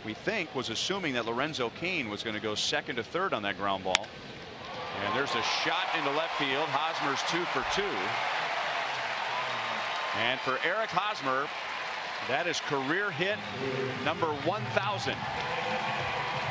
we think, was assuming that Lorenzo Cain was going to go second to third on that ground ball. And there's a shot into left field. Hosmer's 2 for 2. And for Eric Hosmer, that is career hit number 1,000.